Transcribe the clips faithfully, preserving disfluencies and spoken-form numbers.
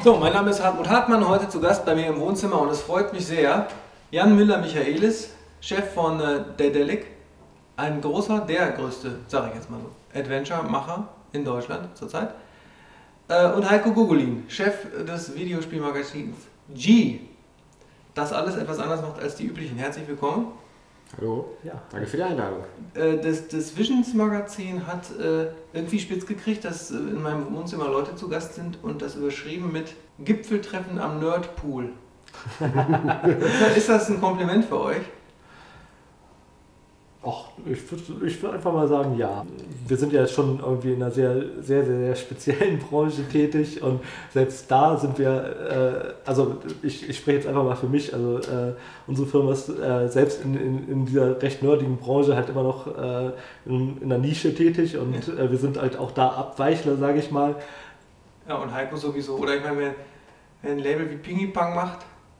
So, mein Name ist Hartmut Hartmann, heute zu Gast bei mir im Wohnzimmer und es freut mich sehr. Jan Müller-Michaelis, Chef von äh, Daedalic, ein großer, der größte, sage ich jetzt mal so, Adventure-Macher in Deutschland zurzeit. Äh, und Heiko Gugulin, Chef des Videospielmagazins G, das alles etwas anders macht als die üblichen. Herzlich willkommen. Hallo, ja, danke für die Einladung. Äh, das, das Visions-Magazin hat äh, irgendwie spitz gekriegt, dass äh, in meinem Wohnzimmer Leute zu Gast sind und das überschrieben mit Gipfeltreffen am Nerdpool. Ist das ein Kompliment für euch? Ach, ich würde ich würd einfach mal sagen, ja. Wir sind ja jetzt schon irgendwie in einer sehr, sehr, sehr, sehr speziellen Branche tätig und selbst da sind wir, äh, also ich, ich spreche jetzt einfach mal für mich, also äh, unsere Firma ist äh, selbst in, in, in dieser recht nerdigen Branche halt immer noch äh, in, in der Nische tätig und äh, wir sind halt auch da Abweichler, sage ich mal. Ja, und Heiko sowieso, oder ich meine, wer, wer ein Label wie Pingipang macht,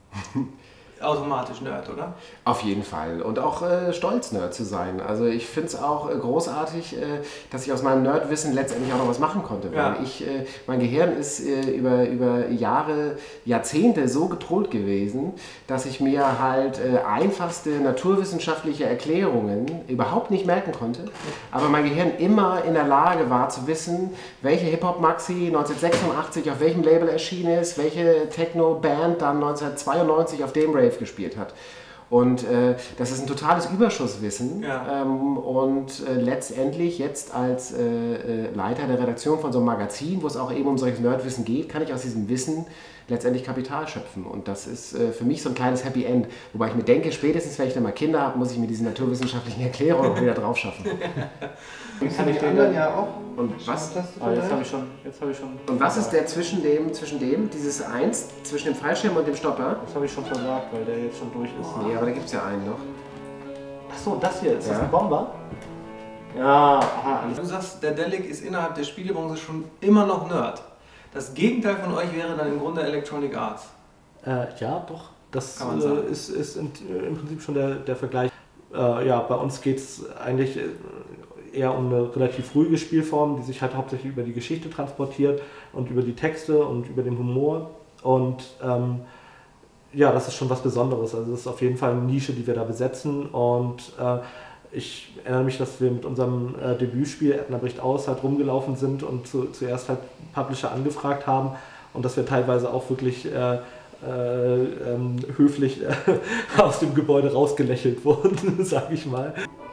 automatisch Nerd, oder? Auf jeden Fall. Und auch äh, stolz, Nerd zu sein. Also ich finde es auch äh, großartig, äh, dass ich aus meinem Nerdwissen letztendlich auch noch was machen konnte. Ja. Weil ich, äh, mein Gehirn ist äh, über, über Jahre, Jahrzehnte so getrollt gewesen, dass ich mir halt äh, einfachste naturwissenschaftliche Erklärungen überhaupt nicht merken konnte. Aber mein Gehirn immer in der Lage war zu wissen, welche Hip-Hop-Maxi neunzehnhundertsechsundachtzig auf welchem Label erschienen ist, welche Techno-Band dann neunzehnhundertzweiundneunzig auf dem Rave gespielt hat. Und äh, das ist ein totales Überschusswissen. Ja. Ähm, und äh, letztendlich jetzt als äh, äh, Leiter der Redaktion von so einem Magazin, wo es auch eben um solches Nerdwissen geht, kann ich aus diesem Wissen letztendlich Kapital schöpfen. Und das ist äh, für mich so ein kleines Happy End. Wobei ich mir denke, spätestens wenn ich dann mal Kinder habe, muss ich mir diese naturwissenschaftlichen Erklärungen auch wieder drauf schaffen. Das kann ich den anderen ja auch. Und was, Ah, jetzt habe ich schon, jetzt habe ich schon. und was ist der zwischen dem, zwischen dem, dieses Eins, zwischen dem Fallschirm und dem Stopper? Das habe ich schon versagt, weil der jetzt schon durch ist. Nee, aber da gibt es ja einen noch. Achso, das hier, ist Ja. das ein Bomber? Ja, aha, alles. Du sagst, der Daedalic ist innerhalb der Spielebranche schon immer noch Nerd. Das Gegenteil von euch wäre dann im Grunde Electronic Arts. Äh, ja, doch. Das Kann man sagen. äh, ist, ist in, im Prinzip schon der, der Vergleich. Äh, ja, bei uns geht es eigentlich eher um eine relativ ruhige Spielform, die sich halt hauptsächlich über die Geschichte transportiert und über die Texte und über den Humor. Und ähm, ja, das ist schon was Besonderes. Also das ist auf jeden Fall eine Nische, die wir da besetzen. Und äh, ich erinnere mich, dass wir mit unserem äh, Debütspiel Edna bricht aus halt rumgelaufen sind und zu, zuerst halt Publisher angefragt haben und dass wir teilweise auch wirklich äh, äh, ähm, höflich äh, aus dem Gebäude rausgelächelt wurden, sage ich mal.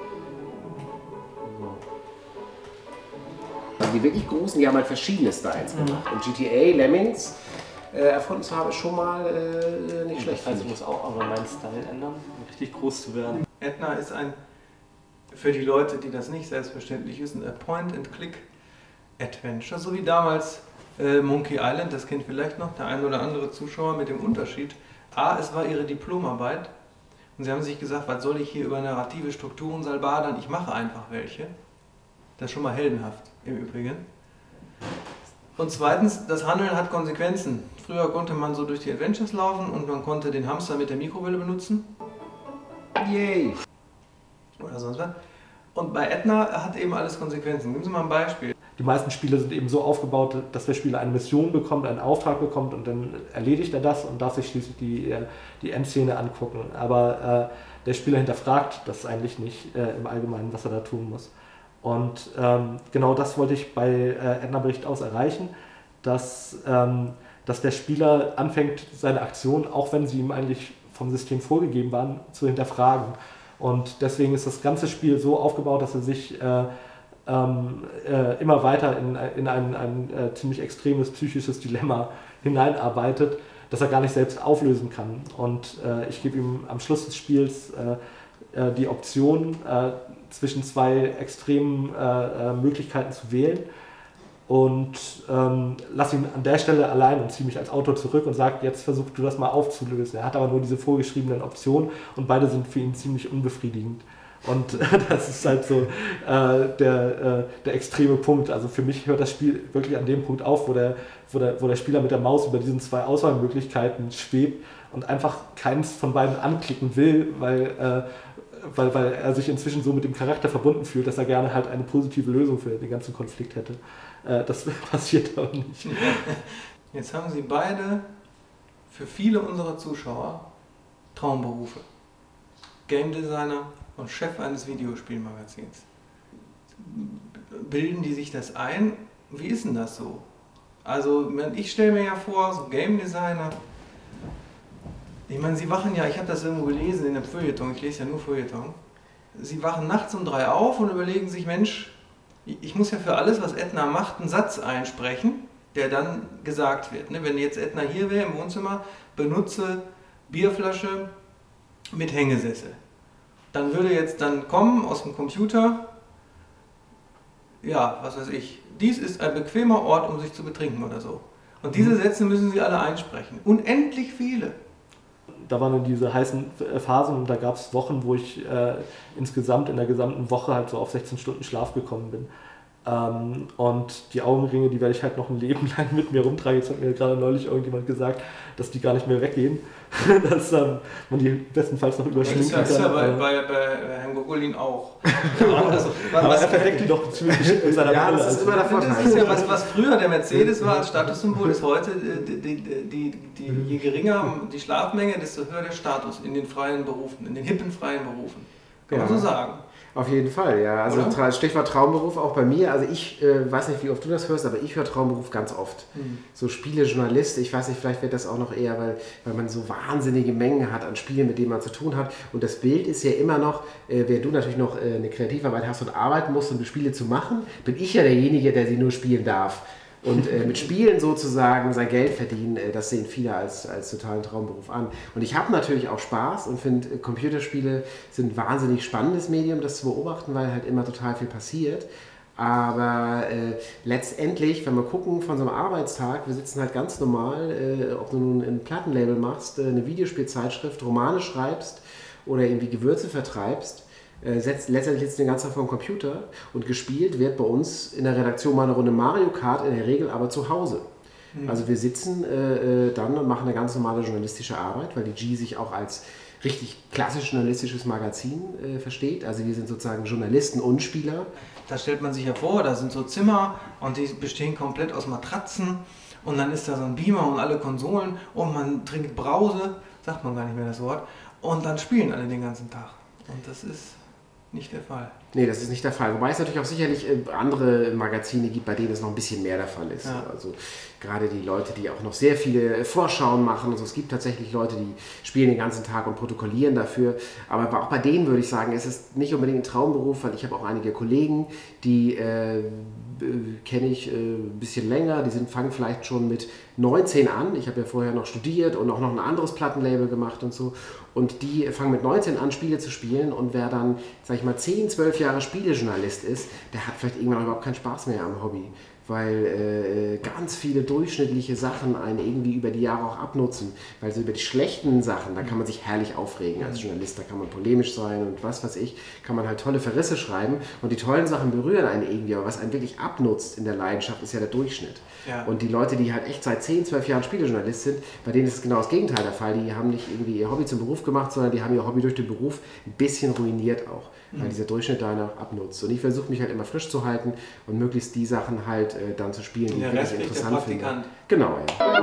Also die wirklich Großen, die haben halt verschiedene Styles gemacht. Und G T A, Lemmings äh, erfunden zu haben, ist schon mal äh, nicht schlecht. Also ich muss auch aber meinen Style ändern, um richtig groß zu werden. Edna ist ein, für die Leute, die das nicht selbstverständlich wissen, ein Point-and-Click-Adventure, so wie damals äh, Monkey Island, das kennt vielleicht noch der ein oder andere Zuschauer, mit dem Unterschied. A, es war ihre Diplomarbeit und sie haben sich gesagt, was soll ich hier über narrative Strukturen salbadern, ich mache einfach welche. Das ist schon mal heldenhaft im Übrigen. Und zweitens, das Handeln hat Konsequenzen. Früher konnte man so durch die Adventures laufen und man konnte den Hamster mit der Mikrowelle benutzen. Yay! Oder sonst was. Und bei Edna hat eben alles Konsequenzen. Geben Sie mal ein Beispiel. Die meisten Spiele sind eben so aufgebaut, dass der Spieler eine Mission bekommt, einen Auftrag bekommt und dann erledigt er das und darf sich schließlich die, die Endszene angucken. Aber äh, der Spieler hinterfragt das eigentlich nicht äh, im Allgemeinen, was er da tun muss. Und ähm, genau das wollte ich bei äh, Edna bricht aus erreichen, dass, ähm, dass der Spieler anfängt, seine Aktionen, auch wenn sie ihm eigentlich vom System vorgegeben waren, zu hinterfragen. Und deswegen ist das ganze Spiel so aufgebaut, dass er sich äh, ähm, äh, immer weiter in, in ein, ein äh, ziemlich extremes psychisches Dilemma hineinarbeitet, das er gar nicht selbst auflösen kann. Und äh, ich gebe ihm am Schluss des Spiels äh, äh, die Option, äh, zwischen zwei extremen äh, Möglichkeiten zu wählen und ähm, lasse ihn an der Stelle allein und ziehe mich als Autor zurück und sage, jetzt versuch du das mal aufzulösen. Er hat aber nur diese vorgeschriebenen Optionen und beide sind für ihn ziemlich unbefriedigend. Und das ist halt so äh, der, äh, der extreme Punkt. Also für mich hört das Spiel wirklich an dem Punkt auf, wo der, wo der, wo der Spieler mit der Maus über diesen zwei Auswahlmöglichkeiten schwebt und einfach keins von beiden anklicken will, weil äh, Weil, weil er sich inzwischen so mit dem Charakter verbunden fühlt, dass er gerne halt eine positive Lösung für den ganzen Konflikt hätte. Äh, das passiert aber nicht. Jetzt haben Sie beide für viele unserer Zuschauer Traumberufe. Game Designer und Chef eines Videospielmagazins. Bilden die sich das ein? Wie ist denn das so? Also ich stelle mir ja vor, so Game Designer, ich meine, sie wachen ja, ich habe das irgendwo gelesen in einem Feuilleton, ich lese ja nur Feuilleton, sie wachen nachts um drei auf und überlegen sich, Mensch, ich muss ja für alles, was Edna macht, einen Satz einsprechen, der dann gesagt wird. Wenn jetzt Edna hier wäre im Wohnzimmer, benutze Bierflasche mit Hängesessel. Dann würde jetzt dann kommen aus dem Computer, ja, was weiß ich, dies ist ein bequemer Ort, um sich zu betrinken oder so. Und diese Sätze müssen Sie alle einsprechen. Unendlich viele. Da waren dann diese heißen Phasen und da gab es Wochen, wo ich äh, insgesamt in der gesamten Woche halt so auf sechzehn Stunden Schlaf gekommen bin. Ähm, und die Augenringe, die werde ich halt noch ein Leben lang mit mir rumtragen. Jetzt hat mir gerade neulich irgendjemand gesagt, dass die gar nicht mehr weggehen, dass ähm, man die bestenfalls noch überschminken kann. Das ist ja, das ist ja bei, bei, bei Herrn Gogolin auch. Also, aber was, er verdeckt die doch ziemlich mit seiner ja, Brille. Das ist immer der Vorteil. Das ist ja was, was früher der Mercedes war als Statussymbol, ist heute die, die, die, die, je geringer die Schlafmenge, desto höher der Status in den freien Berufen, in den hippen freien Berufen. Kann ja. man so sagen. Auf jeden Fall, ja. Also Oder? Stichwort Traumberuf auch bei mir. Also ich äh, weiß nicht, wie oft du das hörst, aber ich höre Traumberuf ganz oft. Mhm. So Spielejournalist, ich weiß nicht, vielleicht wird das auch noch eher, weil, weil man so wahnsinnige Mengen hat an Spielen, mit denen man zu tun hat. Und das Bild ist ja immer noch, äh, während du natürlich noch äh, eine Kreativarbeit hast und arbeiten musst, um die Spiele zu machen, bin ich ja derjenige, der sie nur spielen darf. Und äh, mit Spielen sozusagen sein Geld verdienen, äh, das sehen viele als, als totalen Traumberuf an. Und ich habe natürlich auch Spaß und finde, äh, Computerspiele sind ein wahnsinnig spannendes Medium, das zu beobachten, weil halt immer total viel passiert. Aber äh, letztendlich, wenn wir gucken von so einem Arbeitstag, wir sitzen halt ganz normal, äh, ob du nun ein Plattenlabel machst, äh, eine Videospielzeitschrift, Romane schreibst oder irgendwie Gewürze vertreibst, Setzt, letztendlich sitzt den ganzen Tag vor dem Computer und gespielt wird bei uns in der Redaktion mal eine Runde Mario Kart, in der Regel aber zu Hause. Mhm. Also wir sitzen äh, dann und machen eine ganz normale journalistische Arbeit, weil die G sich auch als richtig klassisch journalistisches Magazin äh, versteht. Also wir sind sozusagen Journalisten und Spieler. Da stellt man sich ja vor, da sind so Zimmer und die bestehen komplett aus Matratzen und dann ist da so ein Beamer und alle Konsolen und man trinkt Brause, sagt man gar nicht mehr das Wort, und dann spielen alle den ganzen Tag. Und das ist nicht der Fall. Nee, das ist nicht der Fall. Wobei es natürlich auch sicherlich andere Magazine gibt, bei denen es noch ein bisschen mehr der Fall ist. Ja. Also gerade die Leute, die auch noch sehr viele Vorschauen machen. Also es gibt tatsächlich Leute, die spielen den ganzen Tag und protokollieren dafür. Aber auch bei denen würde ich sagen, es ist nicht unbedingt ein Traumberuf, weil ich habe auch einige Kollegen, die äh, kenne ich äh, ein bisschen länger. Die sind, fangen vielleicht schon mit neunzehn an. Ich habe ja vorher noch studiert und auch noch ein anderes Plattenlabel gemacht und so. Und die fangen mit neunzehn an, Spiele zu spielen. Und wer dann, sag ich mal, zehn, zwölf Jahre Spielejournalist ist, der hat vielleicht irgendwann überhaupt keinen Spaß mehr am Hobby. Weil äh, ganz viele durchschnittliche Sachen einen irgendwie über die Jahre auch abnutzen. Weil so über die schlechten Sachen, da kann man sich herrlich aufregen als Journalist, da kann man polemisch sein und was weiß ich, kann man halt tolle Verrisse schreiben und die tollen Sachen berühren einen irgendwie, aber was einen wirklich abnutzt in der Leidenschaft, ist ja der Durchschnitt. Ja. Und die Leute, die halt echt seit zehn, zwölf Jahren Spielejournalist sind, bei denen ist es genau das Gegenteil der Fall. Die haben nicht irgendwie ihr Hobby zum Beruf gemacht, sondern die haben ihr Hobby durch den Beruf ein bisschen ruiniert auch, weil mhm. dieser Durchschnitt danach abnutzt. Und ich versuche mich halt immer frisch zu halten und möglichst die Sachen halt äh, dann zu spielen, die ich wirklich interessant finde. Genau,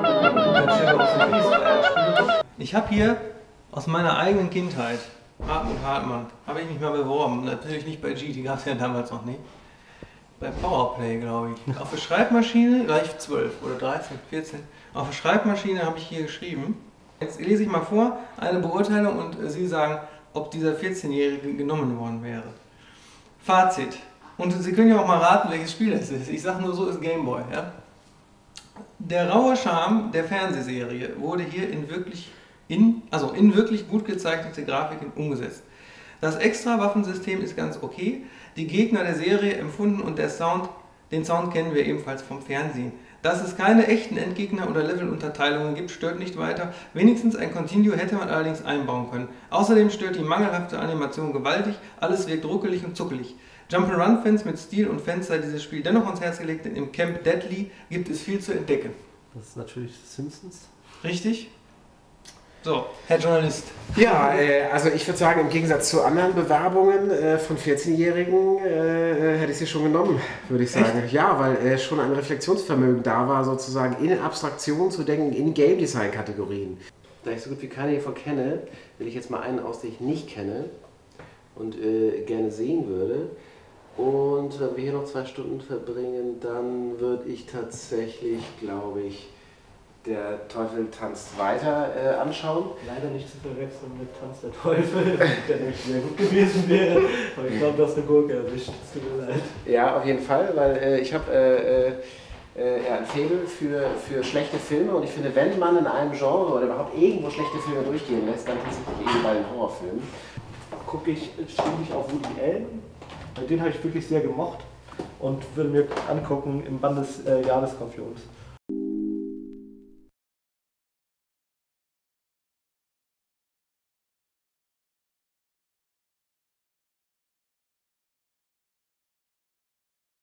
ja. Ich habe hier aus meiner eigenen Kindheit, Hartmut Hartmann, habe ich mich mal beworben. Natürlich nicht bei G, die gab es ja damals noch nicht. Bei Powerplay, glaube ich. Auf der Schreibmaschine, gleich zwölf oder dreizehn, vierzehn. Auf der Schreibmaschine habe ich hier geschrieben. Jetzt lese ich mal vor, eine Beurteilung und Sie sagen, ob dieser vierzehnjährige genommen worden wäre. Fazit. Und Sie können ja auch mal raten, welches Spiel das ist. Ich sage nur so, ist Game Boy. Ja? Der raue Charme der Fernsehserie wurde hier in wirklich, in, also in wirklich gut gezeichnete Grafiken umgesetzt. Das Extra-Waffensystem ist ganz okay. Die Gegner der Serie empfunden und der Sound, den Sound kennen wir ebenfalls vom Fernsehen. Dass es keine echten Endgegner oder Levelunterteilungen gibt, stört nicht weiter. Wenigstens ein Continue hätte man allerdings einbauen können. Außerdem stört die mangelhafte Animation gewaltig, alles wirkt ruckelig und zuckelig. Jump'n'Run-Fans mit Stil und Fans sei dieses Spiel dennoch ans Herz gelegt, denn im Camp Deadly gibt es viel zu entdecken. Das ist natürlich Simpsons. Richtig? So, Herr Journalist. Ja, äh, also ich würde sagen, im Gegensatz zu anderen Bewerbungen äh, von vierzehnjährigen äh, hätte ich sie schon genommen, würde ich sagen. Echt? Ja, weil äh, schon ein Reflexionsvermögen da war, sozusagen in Abstraktion zu denken, in Game Design Kategorien. Da ich so gut wie keine hiervon kenne, will ich jetzt mal einen aus, den ich nicht kenne und äh, gerne sehen würde. Und wenn wir hier noch zwei Stunden verbringen, dann würde ich tatsächlich, glaube ich, Der Teufel tanzt weiter äh, anschauen. Leider nicht zu verwechseln mit Tanz der Teufel, der nämlich sehr gut gewesen wäre. Aber ich glaube, das ist eine Gurke erwischt. Es tut mir leid. Ja, auf jeden Fall, weil äh, ich habe äh, äh, ja, ein Faible für, für schlechte Filme und ich finde, wenn man in einem Genre oder überhaupt irgendwo schlechte Filme durchgehen lässt, dann tatsächlich eben bei den Horrorfilmen. Gucke ich ständig auf Woody Allen, den habe ich wirklich sehr gemocht und würde mir angucken im Band des äh, Jahresskorpions.